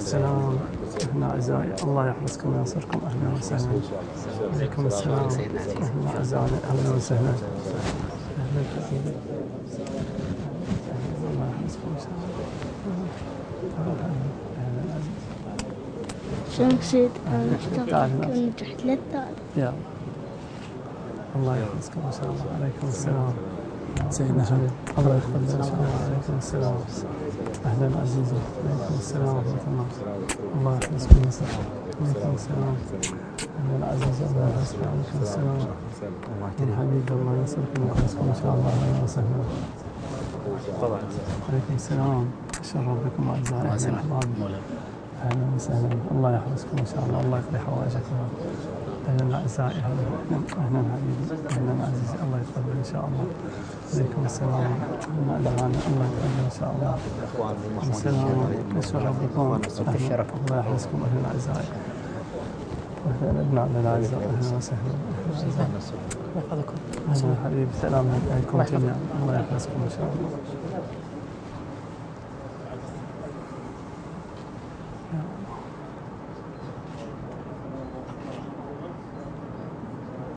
السلام. اهلا اعزائي، الله يحفظكم وينصركم. اهلا وسهلا. عليكم السلام. اهلا اعزائي، اهلا وسهلا. اهلا حبيبي. الله يحفظكم ان شاء الله. اهلا شمسيت انا اشتغلت ونجحت للثالث. يا الله يحفظكم ان شاء الله. عليكم السلام. سيدنا حبيب الله يقبل ان شاء الله. عليكم السلام. اهلا عزيزي. عليكم السلام ورحمه الله. الله يحفظكم ويسلمك. عليكم السلام. اهلا عزيزي. الله يحفظكم. عليكم السلام. يا حبيبي الله ينصركم ويحفظكم ان شاء الله. اهلا وسهلا. عليكم السلام. شرف بكم اعزائي احبابي. اهلا وسهلا. الله يحفظكم ان شاء الله. الله يقضي حوائجكم. اهلا اعزائي. اهلا حبيبي. اهلا عزيزي. الله يقبل ان شاء الله. عليكم السلام. اهلا اجمعنا. الله يقبل ان شاء الله. السلام. شرف بكم. الله يحفظكم. اهلا اعزائي. اهلا ابنائنا الاعزاء. اهلا وسهلا. الله يحفظكم. اهلا حبيبي. سلام عليكم جميعا. الله يحفظكم ان شاء الله.